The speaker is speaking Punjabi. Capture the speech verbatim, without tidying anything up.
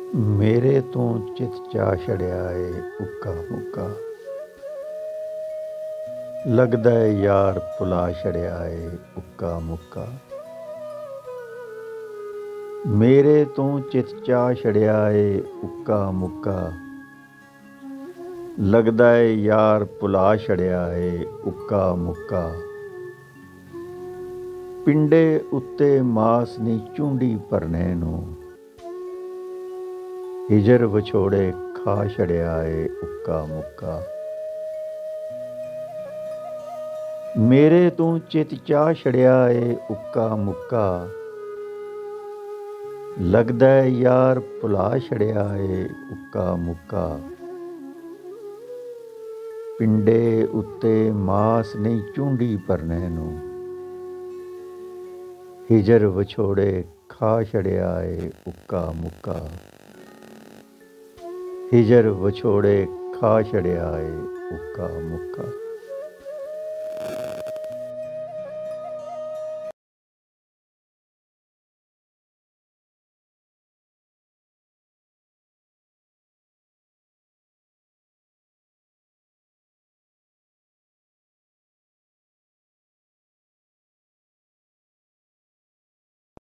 ਮੇਰੇ ਤੋਂ ਚਿਤ ਚਾ ਛੜਿਆ ਏ ਉੱਕਾ ਮੁੱਕਾ। ਲੱਗਦਾ ਏ ਯਾਰ ਭੁਲਾ ਛੜਿਆ ਏ ਉੱਕਾ ਮੁੱਕਾ। ਮੇਰੇ ਤੋਂ ਚਿਤ ਚਾ ਛੜਿਆ ਏ ਉੱਕਾ ਮੁੱਕਾ। ਲੱਗਦਾ ਏ ਯਾਰ ਭੁਲਾ ਛੜਿਆ ਏ ਉੱਕਾ ਮੁੱਕਾ। ਪਿੰਡੇ ਉੱਤੇ ਮਾਸ ਨੀ ਚੁੰਡੀ ਭਰਨੇ ਨੂੰ। ਹਿਜਰ ਵਿਛੋੜੇ ਖਾ ਛੜਿਆ ਏ ਉੱਕਾ ਮੁੱਕਾ। ਮੇਰੇ ਤੋਂ ਚਿਤ ਚਾ ਛੜਿਆ ਏ ਉੱਕਾ ਮੁੱਕਾ। ਲੱਗਦਾ ਏ ਯਾਰ ਭੁਲਾ ਛੜਿਆ ਏ ਉੱਕਾ ਮੁੱਕਾ। ਪਿੰਡੇ ਉੱਤੇ ਮਾਸ ਨਹੀਂ ਚੁੰਡੀ ਭਰਨੇ ਨੂੰ। ਹਿਜਰ ਵਿਛੋੜੇ ਖਾ ਛੜਿਆ ਏ ਉੱਕਾ ਮੁੱਕਾ। ਹਿਜਰ ਵਿਛੋੜੇ ਖਾ ਛੜਿਆ ਏ ਉੱਕਾ ਮੁੱਕਾ।